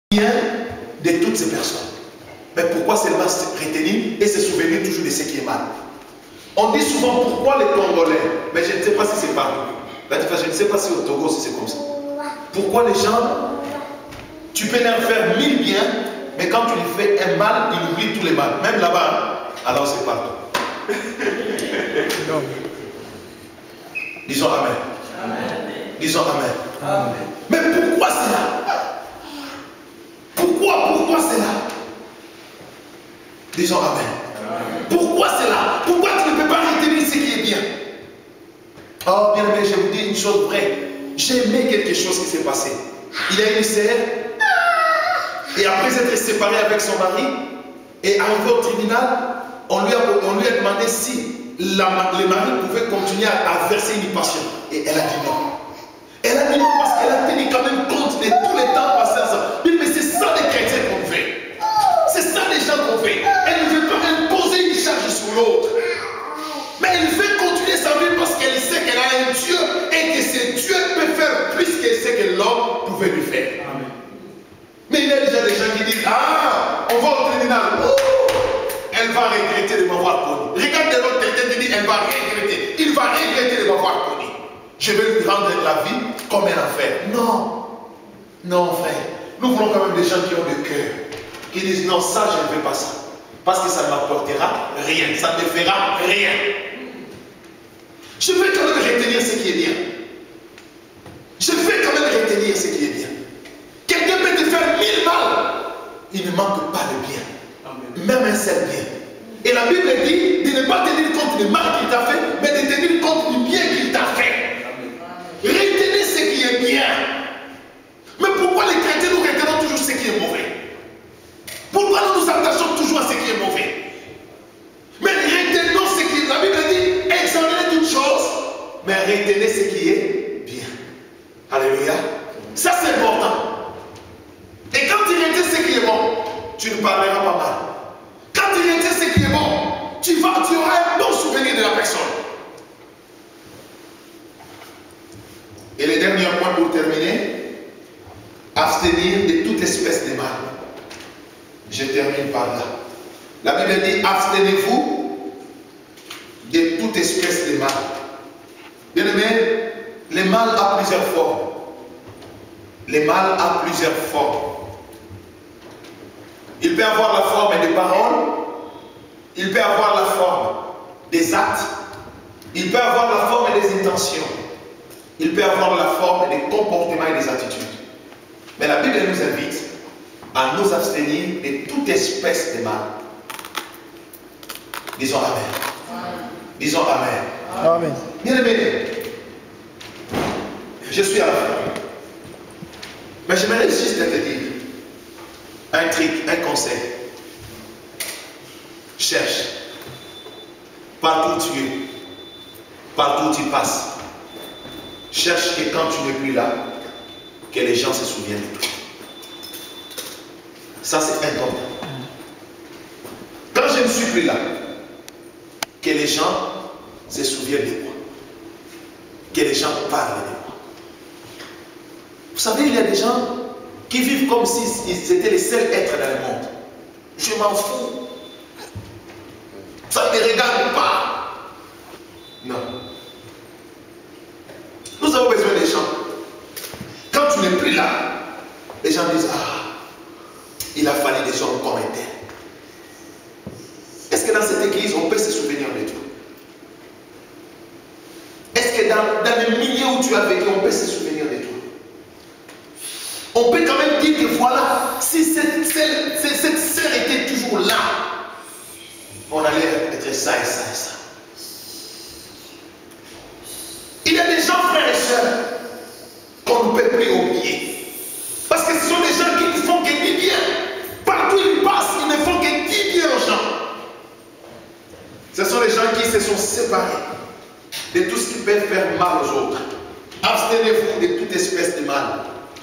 bien de toutes ces personnes. Mais pourquoi seulement retenir et se souvenir toujours de ce qui est mal? On dit souvent pourquoi les Congolais, mais je ne sais pas si c'est partout. Je ne sais pas si au Togo si c'est comme ça. Pourquoi les gens, tu peux leur faire 1000 biens, mais quand tu lui fais un mal, ils oublient tous les mal. Même là-bas, alors c'est partout. Disons Amen. Amen. Disons Amen. Amen. Mais pourquoi cela? Pourquoi cela? Disons Amen. Amen. Pourquoi cela? Pourquoi tu ne peux pas retenir ce qui est bien? Oh bien aimé, je vous dis une chose vraie. J'ai aimé quelque chose qui s'est passé. Il a une sœur, et après s'être séparé avec son mari, et arrivé au tribunal, on lui a demandé si le mari pouvait continuer à verser une passion. Et elle a dit non. Elle a dit non parce qu'elle a tenu quand même compte de tous les temps passés ensemble. Mais c'est ça les chrétiens qu'on fait. C'est ça les gens qu'on fait. Elle ne veut pas imposer une charge sur l'autre. Mais elle veut continuer sa vie parce qu'elle sait qu'elle a un Dieu et que ce Dieu peut faire plus que ce que l'homme pouvait lui faire. Amen. Mais il y a déjà des gens qui disent, ah, on va au tribunal. Elle va regretter de m'avoir connu. Regarde l'autre quelqu'un qui dit, elle va regretter. Il va regretter de m'avoir connu. Je vais lui rendre la vie comme un enfer. Non. Non, frère. Nous voulons quand même des gens qui ont le cœur. Qui disent, non, ça, je ne veux pas ça. Parce que ça ne m'apportera rien. Ça ne me fera rien. Je vais quand même retenir ce qui est bien. Je vais quand même retenir ce qui est bien. Quelqu'un peut te faire 1000 mal. Il ne manque pas de bien. Amen. Même un seul bien. Et la Bible dit de ne pas tenir compte du mal qu'il t'a fait, mais de tenir compte du bien qu'il t'a fait. Amen. Retenez ce qui est bien. Mais pourquoi les chrétiens nous retenons toujours ce qui est mauvais? Pourquoi nous nous attachons toujours à ce qui est mauvais? Mais retenons ce qui est... La Bible dit, examinez toutes choses, mais retenez ce qui est bien. Alléluia. Ça c'est important. Et quand tu retiens ce qui est bon, tu ne parleras pas mal. Quand tu retiens ce qui est bon, tu auras un bon souvenir de la personne. Et le dernier point pour terminer, abstenir de toute espèce de mal. Je termine par là. La Bible dit, abstenez-vous de toute espèce de mal. Bien aimé, le mal a plusieurs formes. Le mal a plusieurs formes. Il peut avoir la forme des paroles, il peut avoir la forme des actes, il peut avoir la forme des intentions, il peut avoir la forme des comportements et des attitudes. Mais la Bible nous invite à nous abstenir de toute espèce de mal. Disons Amen. Disons Amen. Amen. Bien aimé, je suis à la fin. Mais j'aimerais juste te dire un truc, un conseil. Cherche. Partout où tu es, partout où tu passes. Cherche que quand tu n'es plus là, que les gens se souviennent de toi. Ça c'est important. Quand je ne suis plus là, que les gens se souviennent de moi. Que les gens parlent de moi. Vous savez, il y a des gens qui vivent comme s'ils étaient les seuls êtres dans le monde. Je m'en fous. Ça ne me regarde pas. Non. Nous avons besoin des gens. Quand tu n'es plus là, les gens disent, ah, il a fallu des hommes comme un tel. Est-ce que dans cette église, on peut se souvenir de toi? Est-ce que dans le milieu où tu as vécu, on peut se souvenir de toi? On peut quand même dire que voilà, si cette sœur était toujours là, on allait être ça et ça et ça. Il y a des gens, frères et sœurs, qu'on ne peut plus oublier. Parce que ce sont des gens qui ne font que du bien. Partout où ils passent, ils ne font que du bien aux gens. Ce sont les gens qui se sont séparés de tout ce qui peut faire mal aux autres. Abstenez-vous de toute espèce de mal.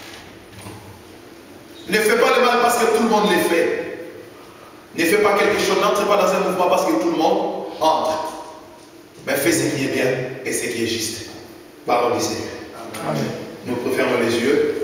Ne fais pas le mal parce que tout le monde le fait. Ne fais pas quelque chose, n'entre pas dans un mouvement parce que tout le monde entre. Mais fais ce qui est bien et ce qui est juste. Parole du Seigneur. Amen. Nous fermons les yeux.